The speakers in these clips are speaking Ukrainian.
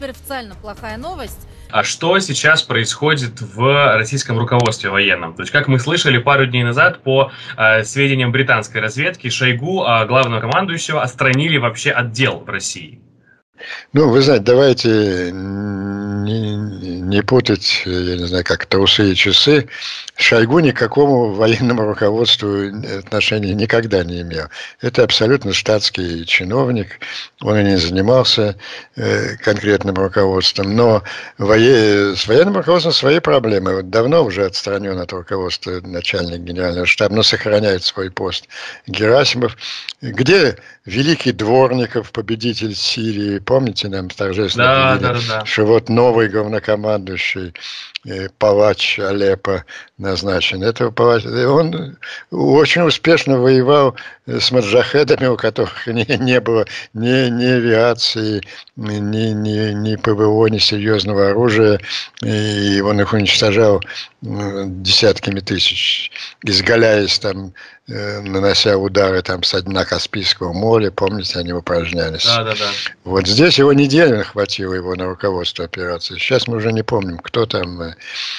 теперь официально плохая новость. А что сейчас происходит в российском руководстве военном? То есть, как мы слышали пару дней назад, по сведениям британской разведки, Шойгу, главного командующего, отстранили вообще от дел в России. Ну, вы знаете, давайте не путать, я не знаю, как трусы и часы. Шойгу ни к какому военному руководству отношения никогда не имел. Это абсолютно штатский чиновник, он и не занимался конкретным руководством, но с военным руководством свои проблемы. Вот давно уже отстранен от руководства начальник генерального штаба, но сохраняет свой пост Герасимов. Где великий Дворников, победитель Сирии, помните, нам торжественно объявили, что вот новый главнокомандующий, палач Алеппо назначен. Этого палача, он очень успешно воевал с маджахедами, у которых не было ни авиации, ни ПВО, ни серьезного оружия, и он их уничтожал десятками тысяч, изгаляясь там, нанося удары там со дна Каспийского моря, помните, они упражнялись. Да. Вот здесь его неделю хватило его на руководство операции. Сейчас мы уже не помним, кто там.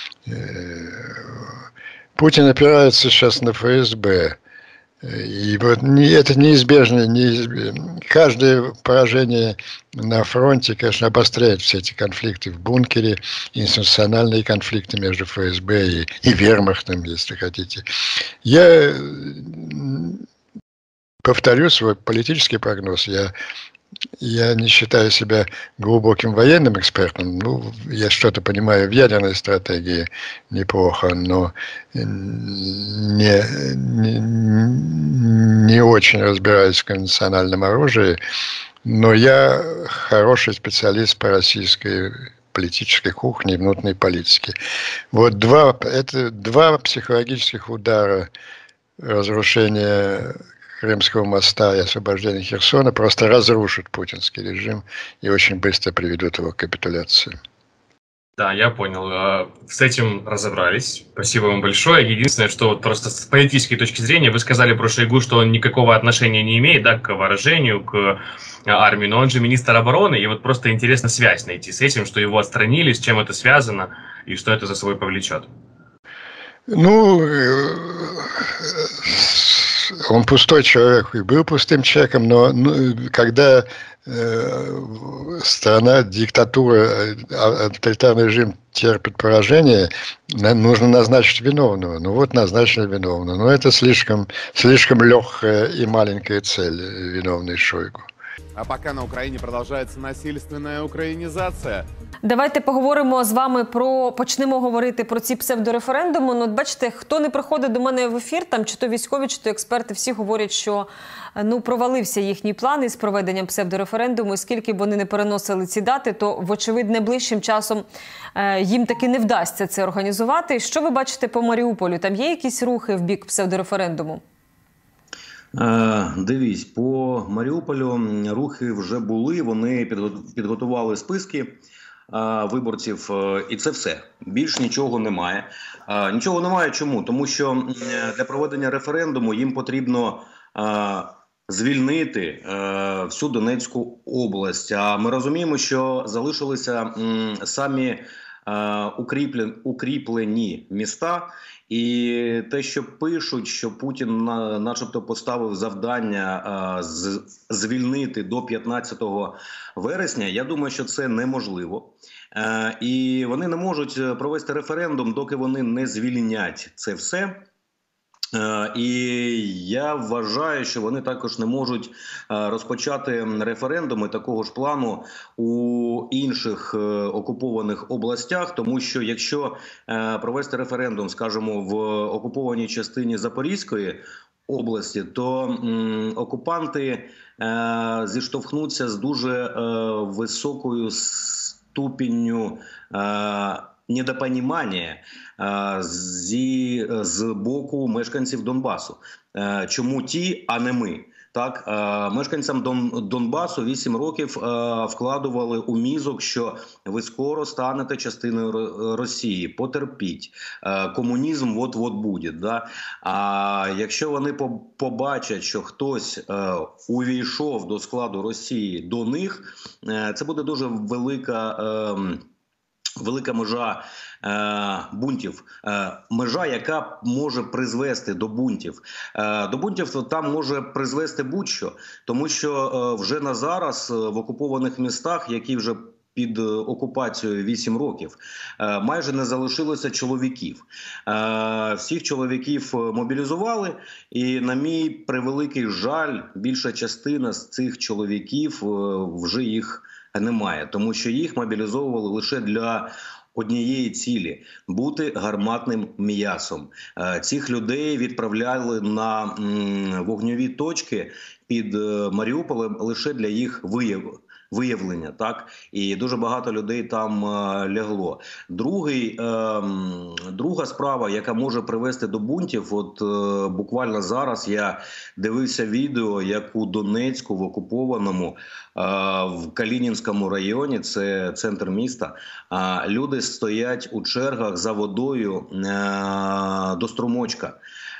Путин опирается сейчас на ФСБ. И вот это неизбежно. Каждое поражение на фронте, конечно, обостряет все эти конфликты в бункере, институциональные конфликты между ФСБ и вермахтом, если хотите. Я повторю свой политический прогноз. Я не считаю себя глубоким военным экспертом. Ну, я что-то понимаю в ядерной стратегии неплохо, но не очень разбираюсь в конвенциональном оружии. Но я хороший специалист по российской политической кухне и внутренней политике. Вот два психологических удара, разрушение Крымского моста и освобождение Херсона просто разрушат путинский режим и очень быстро приведут его к капитуляции. Да, я понял. С этим разобрались. Спасибо вам большое. Единственное, что вот просто с политической точки зрения, вы сказали про Шойгу, что он никакого отношения не имеет, да, к вооружению, к армии, но он же министр обороны, и вот просто интересно связь найти с этим, что его отстранили, с чем это связано и что это за собой повлечет. Ну, он пустой человек и был пустым человеком, но когда страна, диктатура, авторитарный режим терпит поражение, нужно назначить виновного. Ну вот назначили виновного. Но это слишком легкая и маленькая цель, виновный Шойгу. А пока на Україні продовжується насильственна українізація. Давайте поговоримо з вами почнемо говорити про ці псевдореферендуми. Ну, от бачите, хто не приходить до мене в ефір, там чи то військові, чи то експерти, всі говорять, що провалився їхній план із проведенням псевдореферендуму. І скільки б вони не переносили ці дати, то, вочевидь, найближчим часом їм таки не вдасться це організувати. Що ви бачите по Маріуполю? Там є якісь рухи в бік псевдореферендуму? Дивіться, по Маріуполю рухи вже були, вони підготували списки виборців, і це все. Більш нічого немає. Нічого немає чому? Тому що для проведення референдуму їм потрібно звільнити всю Донецьку область. А ми розуміємо, що залишилися самі укріплені міста. І те, що пишуть, що Путін начебто поставив завдання звільнити до 15 вересня, я думаю, що це неможливо. І вони не можуть провести референдум, доки вони не звільнять це все. І я вважаю, що вони також не можуть розпочати референдуми такого ж плану у інших окупованих областях, тому що якщо провести референдум, скажімо, в окупованій частині Запорізької області, то окупанти зіштовхнуться з дуже високою ступінню недопонімання з боку мешканців Донбасу. Чому ті, а не ми? Так, мешканцям Донбасу 8 років вкладували у мізок, що ви скоро станете частиною Росії, потерпіть, комунізм от-от буде. Да? А якщо вони побачать, що хтось увійшов до складу Росії до них, це буде дуже велика межа бунтів, межа, яка може призвести до бунтів. До бунтів там може призвести будь-що, тому що вже на зараз в окупованих містах, які вже під окупацією 8 років, майже не залишилося чоловіків. Всіх чоловіків мобілізували, і, на мій превеликий жаль, більша частина з цих чоловіків вже їх немає, тому що їх мобілізовували лише для однієї цілі – бути гарматним м'ясом. Цих людей відправляли на вогневі точки під Маріуполем лише для їх виявлення, так? І дуже багато людей там лягло. Друга справа, яка може привести до бунтів, от буквально зараз я дивився відео, як у Донецьку, в окупованому, в Калінінському районі, це центр міста, люди стоять у чергах за водою до струмочка.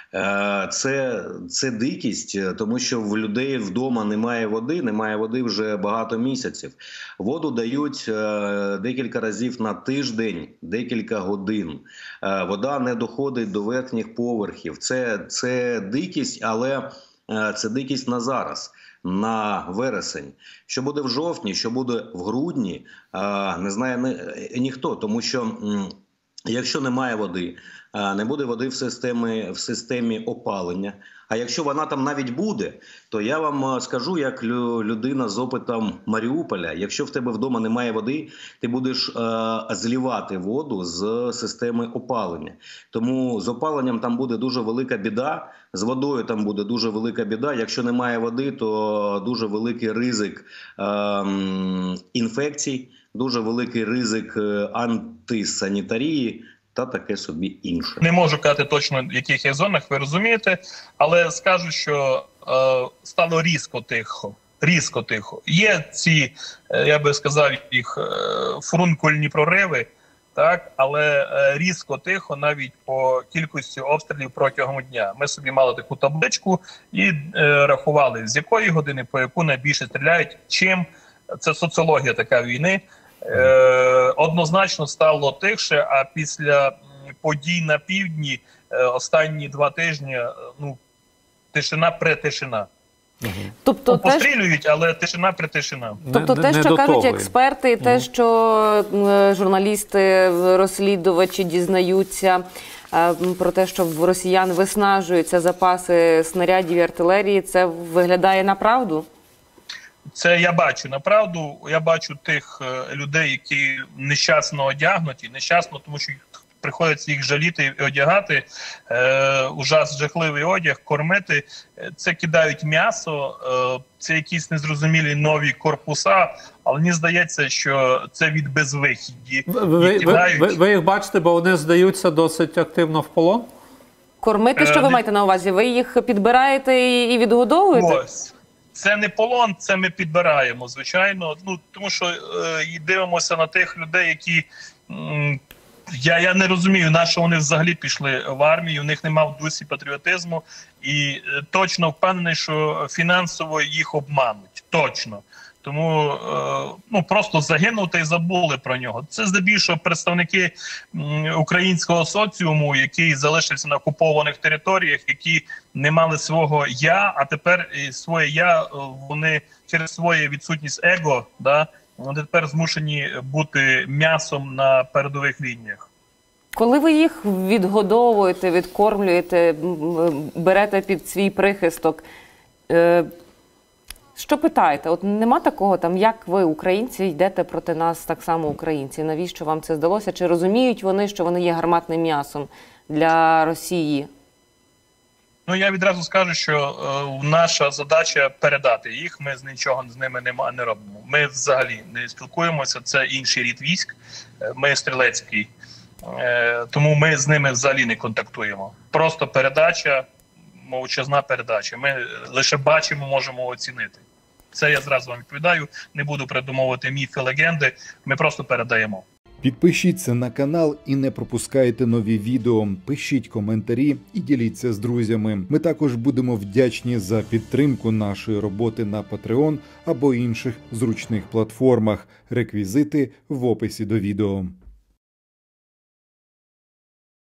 Це дикість, тому що в людей вдома немає води вже багато місяців. Воду дають декілька разів на тиждень, декілька годин. Вода не доходить до верхніх поверхів. Це дикість, але це дикість на зараз, на вересень. Що буде в жовтні, що буде в грудні, не знає ніхто, тому що якщо немає води, не буде води в системі опалення. А якщо вона там навіть буде, то я вам скажу, як людина з опитом Маріуполя, якщо в тебе вдома немає води, ти будеш зливати воду з системи опалення. Тому з опаленням там буде дуже велика біда, з водою там буде дуже велика біда. Якщо немає води, то дуже великий ризик інфекцій, дуже великий ризик антисанітарії та таке собі інше. Не можу казати точно, в яких є зонах, ви розумієте, але скажу, що стало різко тихо. Є ці, я би сказав, їх фурункульні прориви, так, але різко тихо навіть по кількості обстрілів протягом дня. Ми собі мали таку табличку і рахували, з якої години по яку найбільше стріляють, чим. Це соціологія така війни. Однозначно стало тихше, а після подій на півдні останні 2 тижні, тишина. Тобто пострілюють, але тишина. Тобто те, що кажуть експерти, те, що журналісти, розслідувачі дізнаються про те, що в росіян виснажуються запаси снарядів і артилерії, це виглядає на правду? Це я бачу направду. Я бачу тих людей, які нещасно одягнуті. Нещасно, тому що приходиться їх жаліти і одягати. Жахливий одяг, кормити. Це кидають м'ясо, це якісь незрозумілі нові корпуса. Але мені здається, що це від безвихідді. Ви їх бачите, бо вони здаються досить активно в полон? Кормити, що ви маєте на увазі? Ви їх підбираєте і відгодовуєте? Ось. Це не полон, це ми підбираємо, звичайно. Тому що дивимося на тих людей, які... Я не розумію, на що вони взагалі пішли в армію, у них немає в дусі патріотизму. І точно впевнений, що фінансово їх обмануть. Точно. Тому просто загинути і забули про нього. Це здебільшого представники українського соціуму, які залишилися на окупованих територіях, які не мали свого «я», а тепер своє «я» вони через свою відсутність его, вони тепер змушені бути м'ясом на передових лініях. Коли ви їх відгодовуєте, відкормлюєте, берете під свій прихисток, що питаєте? От нема такого, як ви, українці, йдете проти нас так само українці? Навіщо вам це здалося? Чи розуміють вони, що вони є гарматним м'ясом для Росії? Я відразу скажу, що наша задача передати їх, ми нічого з ними не робимо. Ми взагалі не спілкуємося, це інший рід військ, ми стрілецький, тому ми з ними взагалі не контактуємо. Просто передача, мовчазна передача. Ми лише бачимо, можемо оцінити. Це я зразу вам відповідаю, не буду придумовувати міфи, легенди, ми просто передаємо. Підпишіться на канал і не пропускайте нові відео, пишіть коментарі і діліться з друзями. Ми також будемо вдячні за підтримку нашої роботи на Patreon або інших зручних платформах. Реквізити в описі до відео.